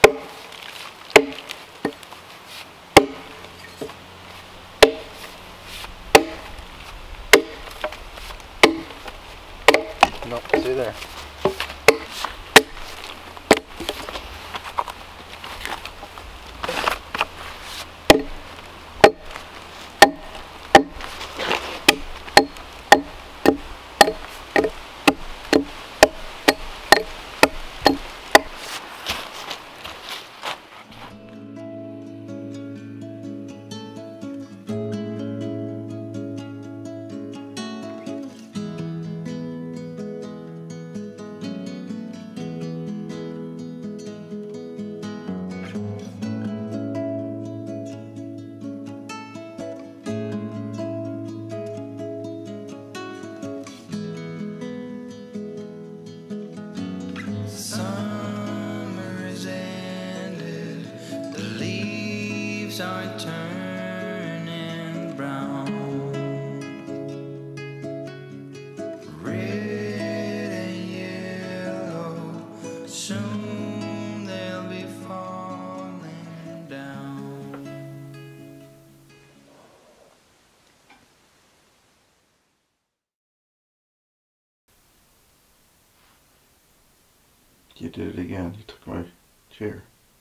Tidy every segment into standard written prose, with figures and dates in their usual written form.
Nope, see there. Are turning brown, red and yellow, soon they'll be falling down. You did it again. You took my chair.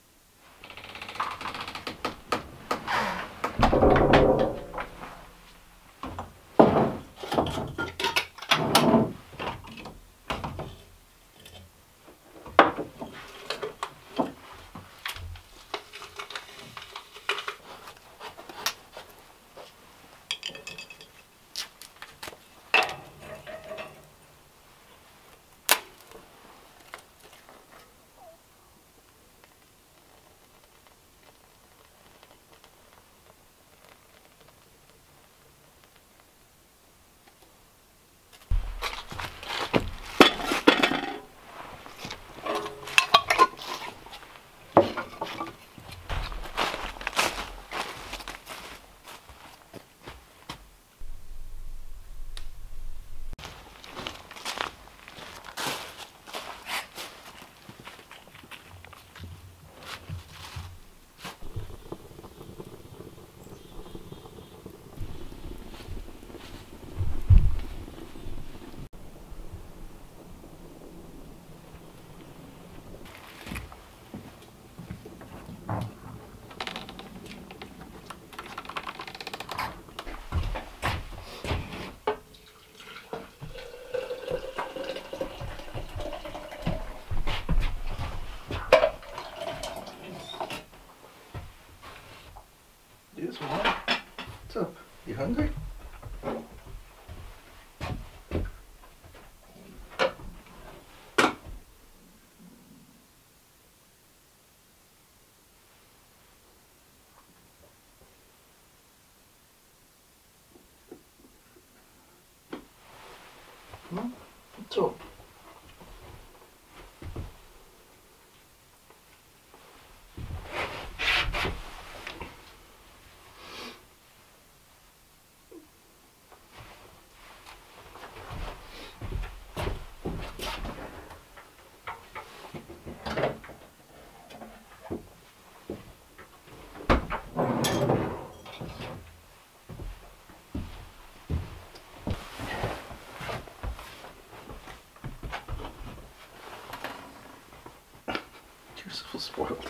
Yes, what? What's up? You hungry? Hmm? What's up? You're so spoiled.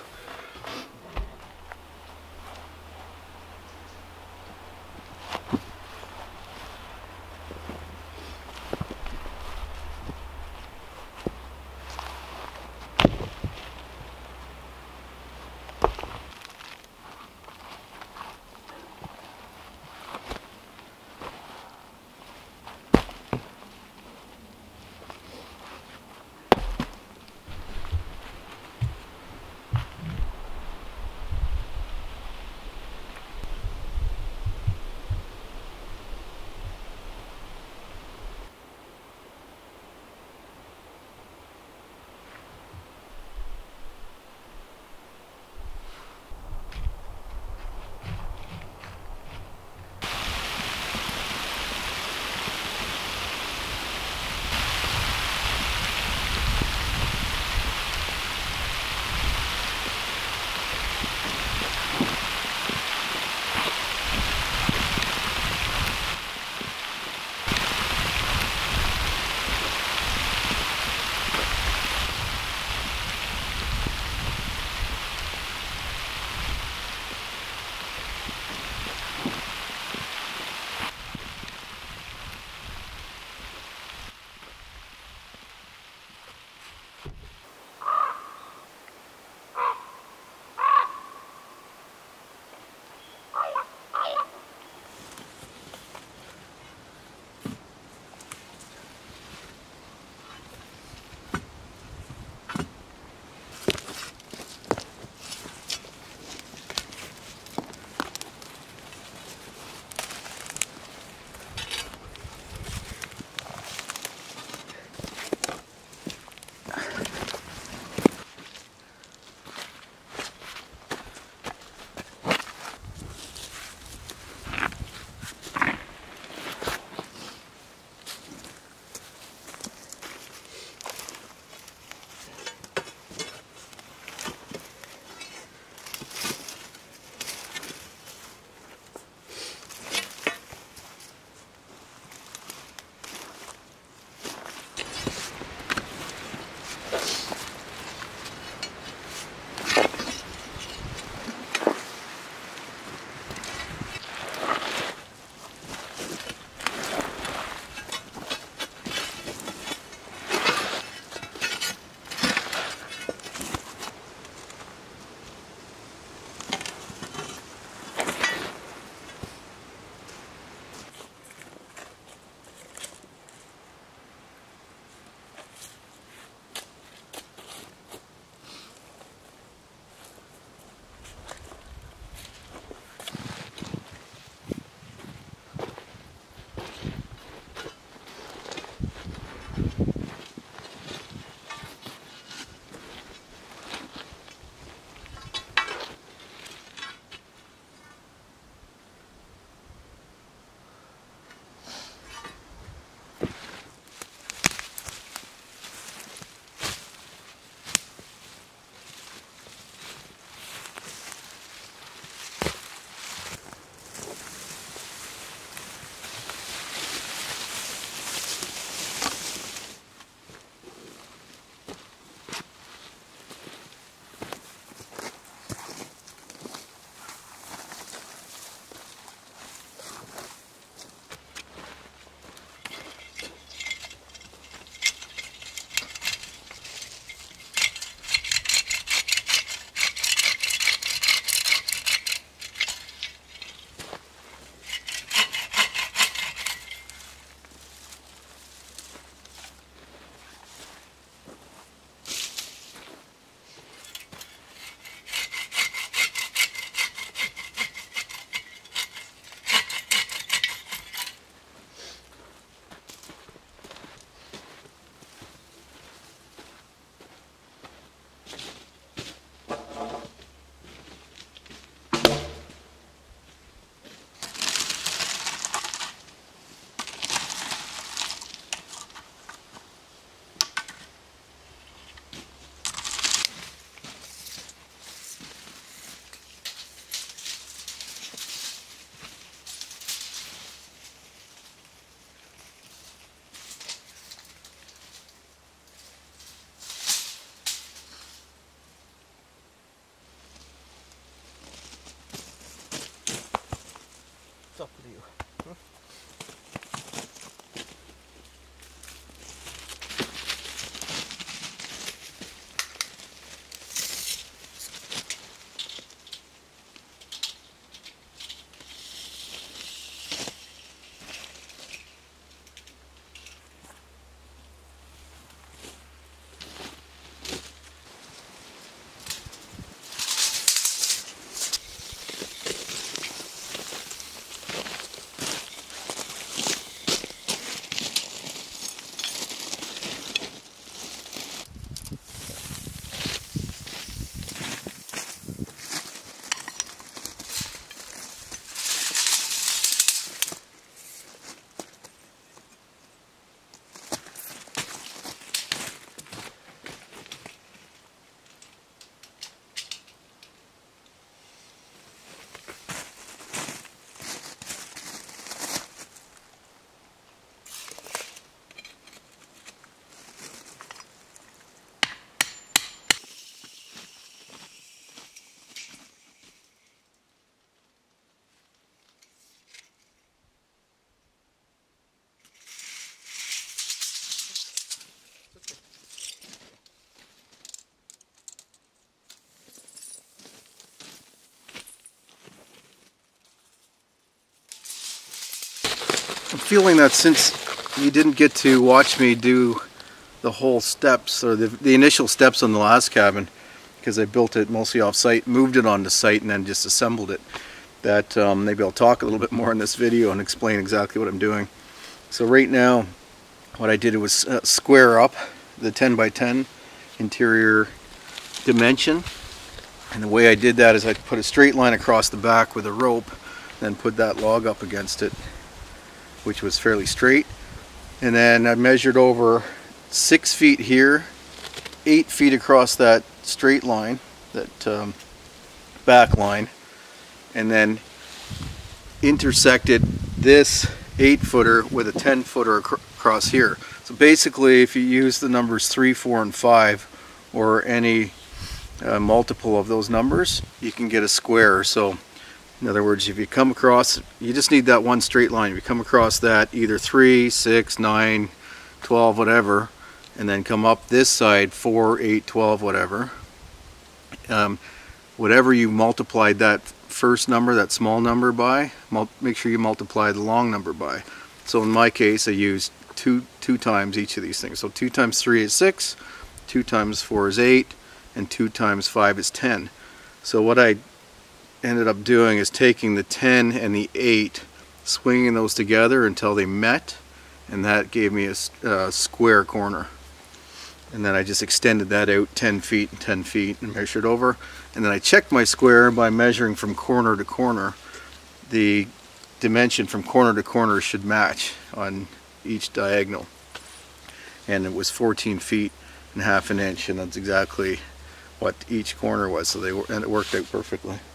I'm feeling that since you didn't get to watch me do the whole steps, or the initial steps on the last cabin, because I built it mostly off site, moved it onto site, and then just assembled it, that maybe I'll talk a little bit more in this video and explain exactly what I'm doing. So right now, what I did was square up the 10 by 10 interior dimension, and the way I did that is I put a straight line across the back with a rope, then put that log up against it, which was fairly straight, and then I measured over 6 feet here, 8 feet across that straight line, that back line, and then intersected this 8-footer with a 10-footer across here. So basically, if you use the numbers 3, 4, and 5, or any multiple of those numbers, you can get a square. So in other words, if you come across, you just need that one straight line. If you come across that, either 3, 6, 9, 12, whatever, and then come up this side, 4, 8, 12, whatever. Whatever you multiplied that first number, that small number by, make sure you multiply the long number by. So in my case, I used two times each of these things. So 2 times 3 is 6, 2 times 4 is 8, and 2 times 5 is 10. So what I ended up doing is taking the 10 and the 8, swinging those together until they met, and that gave me a square corner. And then I just extended that out 10 feet and 10 feet and measured over, and then I checked my square by measuring from corner to corner. The dimension from corner to corner should match on each diagonal, and it was 14 feet and half an inch, and that's exactly what each corner was. So and it worked out perfectly.